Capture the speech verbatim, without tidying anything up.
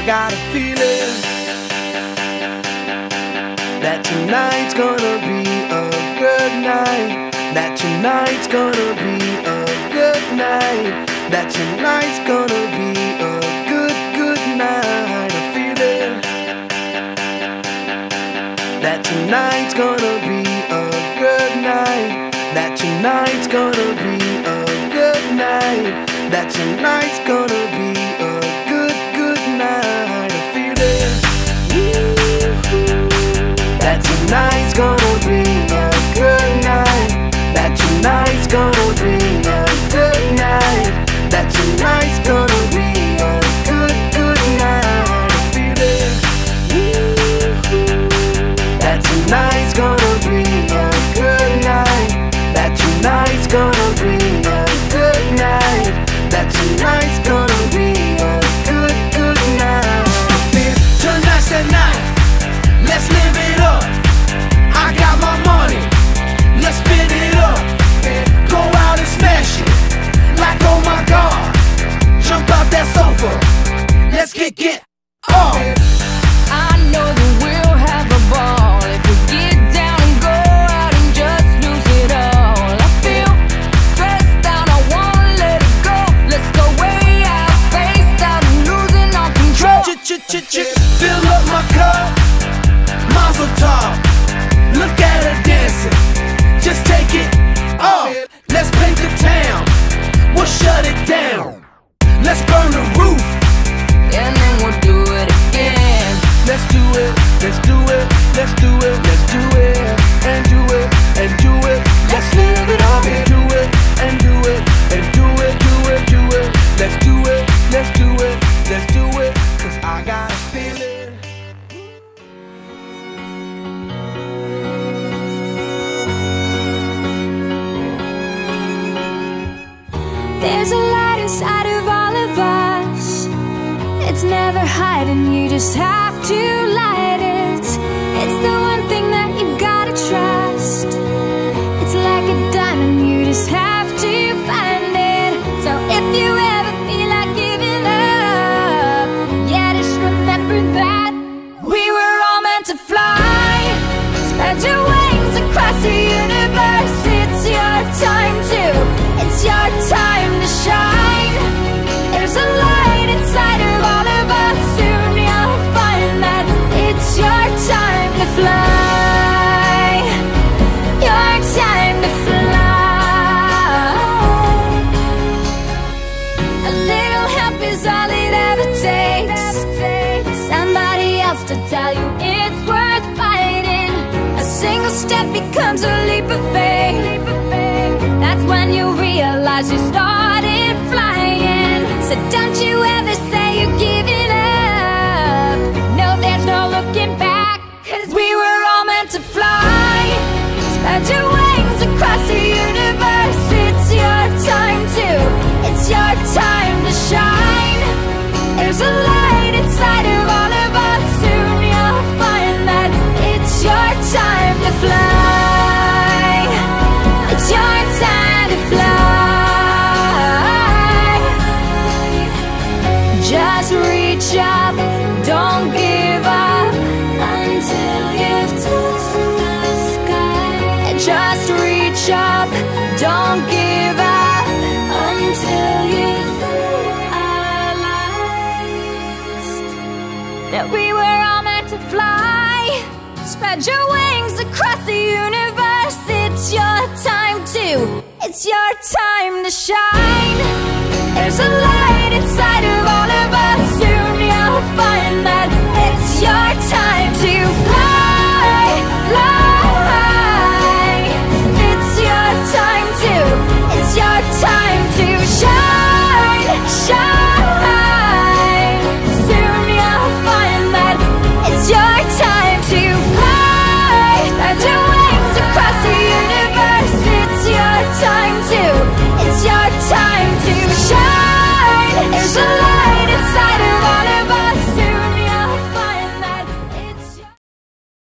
I got a feeling that tonight's gonna be a good night. That tonight's gonna be a good night. That tonight's gonna be a good, good night. A feeling that tonight's gonna be a good night. That tonight's gonna be a good night. That tonight's gonna be a good, good night. A feeling that tonight's gonna be a good night. That tonight's gonna be a good night. That tonight's gonna be a good, good night. A feeling that tonight's gonna be a good night. That tonight's gonna be a good night. That tonight's gonna be a good, good night. Tonight's the night, let's live it up. I got my money, let's spin it up. Go out and smash it, like oh my God. Jump out that sofa, let's get get up. I know that we'll have a ball if we get down and go out and just lose it all. I feel stressed out, I wanna let it go. Let's go way out, spaced out and losing all control. Ch-ch-ch-ch, fill up my cup, Mazel tov. Look at her dancing, just take it off. Let's paint the town, we'll shut it down. Let's burn the roof, and then we'll do it again. let's do it, let's do it, let's do it, let's do it, and do it, and do it. Let's live it up and do it, and do it, and do it, do it, do it. Let's do it, let's do it, let's do it. Cause I got a feeling. There's a light inside of all of us. It's never hiding, you just have to light it. It's the one thing that you gotta trust. It's like a diamond, you just have to find it. So if you ever feel like giving up, yeah, just remember that we were all meant to fly. Spread your wings across the universe. It's your time to, it's your time to shine. There's a light inside of all of us. Soon you'll find that it's your time to fly. Your time to fly. A little help is all it ever takes. Somebody else to tell you it's worth fighting. A single step becomes a leap of faith. That's when you realize you started flying. So don't you ever say you're giving up. No, there's no looking back. Cause we were all meant to fly. Spread your wings across the universe. It's your time to, it's your time to shine. There's a light inside of all of us. Soon you'll find that it's your time to fly. It's your time to fly. Just reach up, don't give up until you've touched the sky. Just reach up, don't give up until you've realized that we were all meant to fly. Spread your wings across the universe. It's your time to, it's your time to shine. There's a light inside of all of us. Soon you'll find that